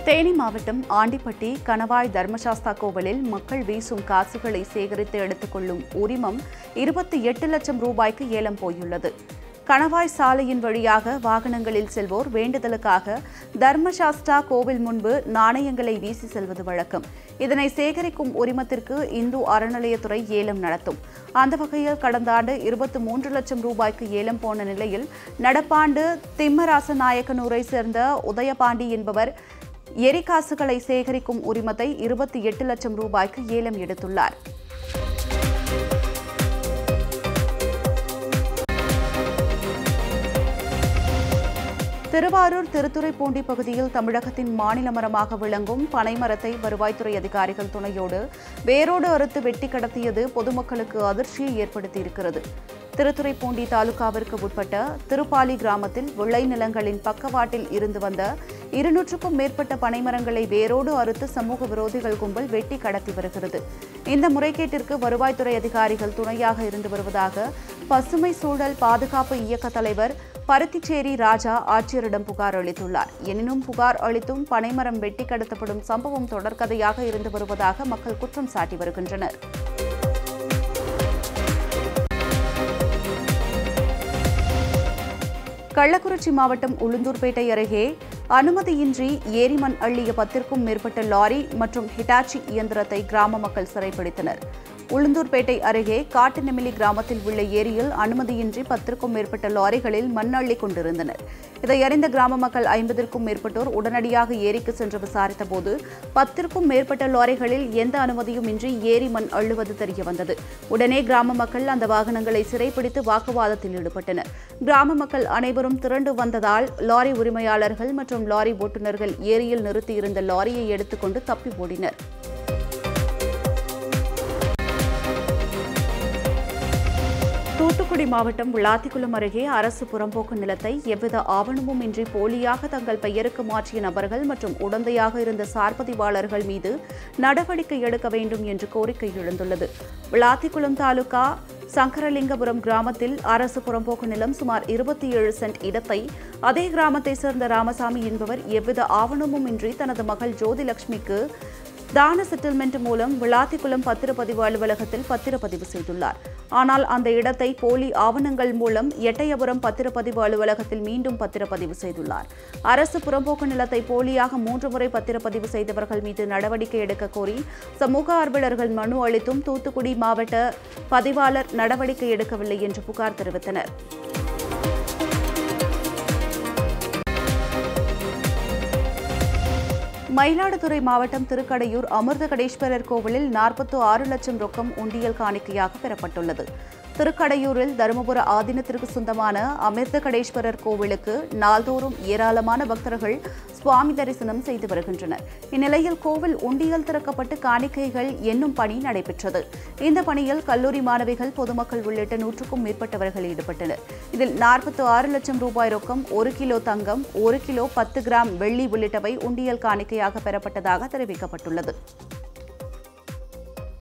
தேனி மாவட்டம் ஆண்டிப்பட்டி கணவாய் தர்மசாஸ்தா கோவிலில் மக்கள் வீசும் காசுகளை சேகரித்து எடுத்துக்கொள்ளும் உரிமம் 28 லட்சம் ரூபாய்க்கு ஏலம் போயுள்ளது. கணவாய் சாலையின் வழியாக வாகனங்களில் செல்வோர் வேண்டுதலுக்காக தர்மசாஸ்தா கோவில் முன்பு நாணயங்களை வீசி செல்வது வழக்கம். இதனை சேகரிக்கும் உரிமத்திற்கு இந்து அறநிலையத்துறை ஏலம் நடத்தும். அந்த வகையில் கடந்த ஆண்டு 23 லட்சம் ரூபாய்க்கு ஏலம் போன நிலையில் நடப்பாண்டு திம்மராச நாயக்கனூரை சேர்ந்த உதயபாண்டி என்பவர் எரிகாசுகளை சேகரிக்கும் உரிமத்தை 28 லட்சம் ரூபாய்க்கு ஏலம் எடுத்துள்ளார். திருவாரூர் திருத்துறைப்பூண்டி பகுதியில் தமிழகத்தின் மாநில மரமாக விளங்கும் பனைமரத்தை வருவாய்த்துறை அதிகாரிகள் துணையோடு வேரோடு அறுத்து வெட்டி கடத்தியது பொதுமக்களுக்கு அதிர்ச்சியை ஏற்படுத்தியிருக்கிறது. திருத்துறைப்பூண்டி தாலுகாவிற்கு உட்பட்ட திருப்பாலி கிராமத்தில் விளைநிலங்களின் பக்கவாட்டில் இருந்து வந்த 200க்கும் மேற்பட்ட பனைமரங்களை வேரோடு அறுத்து சமூக விரோதிகள் கும்பல் வெட்டி கடத்தி வருகிறது. இந்த முறைகேட்டிற்கு வருவாய்த்துறை அதிகாரிகள் துணையாக இருந்து வருவதாக பசுமை சூழல் பாதுகாப்பு இயக்க தலைவர் பருத்திச்சேரி ராஜா ஆட்சியரிடம் புகார் அளித்துள்ளார். எனினும் புகார் அளித்தும் பனைமரம் வெட்டி கடத்தப்படும் சம்பவம் தொடர்கதையாக இருந்து வருவதாக மக்கள் குற்றம் சாட்டி வருகின்றனர். கள்ளக்குறிச்சி மாவட்டம் உளுந்தூர்பேட்டை அருகே அனுமதியின்றி ஏரி மண் அள்ளிய 10க்கும் மேற்பட்ட லாரி மற்றும் ஹிட்டாச்சி இயந்திரத்தை கிராம மக்கள் சிறைப்பிடித்தனர். உளுந்தூர்பேட்டை அருகே காட்டுநெமிலி கிராமத்தில் உள்ள ஏரியில் அனுமதியின்றி 10க்கும் மேற்பட்ட லாரிகளில் மண் அள்ளி கொண்டிருந்தனர். இதை அறிந்த கிராம மக்கள் 50க்கும் மேற்பட்டோர் உடனடியாக ஏரிக்கு சென்று விசாரித்தபோது 10க்கும் மேற்பட்ட லாரிகளில் எந்த அனுமதியும் இன்றி ஏரி மண் அள்ளுவது தெரியவந்தது. உடனே கிராம மக்கள் அந்த வாகனங்களை சிறைப்பிடித்து வாக்குவாதத்தில் ஈடுபட்டனர். கிராம மக்கள் அனைவரும் திரண்டு வந்ததால் லாரி உரிமையாளர்கள் மற்றும் லாரி ஓட்டுநர்கள் ஏரியில் நிறுத்தியிருந்த லாரியை எடுத்துக்கொண்டு தப்பி ஓடினர். தூத்துக்குடி மாவட்டம் விளாத்திக்குளம் அருகே அரசு புறம்போக்கு நிலத்தை எவ்வித ஆவணமும் இன்றி போலியாக தங்கள் பெயருக்கு மாற்றிய நபர்கள் மற்றும் உடந்தையாக இருந்த சார்பதிவாளர்கள் மீது நடவடிக்கை எடுக்க வேண்டும் என்று கோரிக்கை எழுந்துள்ளது. விளாத்திக்குளம் தாலுகா சங்கரலிங்கபுரம் கிராமத்தில் அரசு புறம்போக்கு நிலம் சுமார் 27 சென்ட் இடத்தை அதே கிராமத்தை சேர்ந்த ராமசாமி என்பவர் எவ்வித ஆவணமும் இன்றி தனது மகள் ஜோதிலட்சுமிக்கு தான செட்டில்மெண்ட் மூலம் விளாத்திக்குளம் பத்திரப்பதிவு அலுவலகத்தில் பத்திரப்பதிவு செய்துள்ளார். ஆனால் அந்த இடத்தை போலி ஆவணங்கள் மூலம் எட்டயபுரம் பத்திரப்பதிவு அலுவலகத்தில் மீண்டும் பத்திரப்பதிவு செய்துள்ளார். அரசு புறம்போக்கு நிலத்தை போலியாக 3 முறை பத்திரப்பதிவு செய்தவர்கள் மீது நடவடிக்கை எடுக்க கோரி சமூக ஆர்வலர்கள் மனு அளித்தும் தூத்துக்குடி மாவட்ட பதிவாளர் நடவடிக்கை எடுக்கவில்லை என்று புகார் தெரிவித்தனர். மயிலாடுதுறை மாவட்டம் திருக்கடையூர் அமிர்தகடேஸ்வரர் கோவிலில் 46 லட்சம் ரொக்கம் உண்டியல் காணிக்கையாக பெறப்பட்டுள்ளது. திருக்கடையூரில் தருமபுர ஆதீனத்திற்கு சொந்தமான அமிர்தகடேஸ்வரர் கோவிலுக்கு நாள்தோறும் ஏராளமான பக்தர்கள் சுவாமி தரிசனம் செய்து வருகின்றனர். இந்நிலையில் கோவில் உண்டியல் திறக்கப்பட்டு காணிக்கைகள் எண்ணும் பணி நடைபெற்றது. இந்த பணியில் கல்லூரி மாணவிகள், பொதுமக்கள் உள்ளிட்ட 100க்கும் மேற்பட்டவர்கள் ஈடுபட்டனர். இதில் 46 லட்சம் ரூபாய் ரொக்கம், 1 கிலோ தங்கம், 1 கிலோ 10 கிராம் வெள்ளி உள்ளிட்டவை உண்டியல் காணிக்கையாக பெறப்பட்டதாக தெரிவிக்கப்பட்டுள்ளது.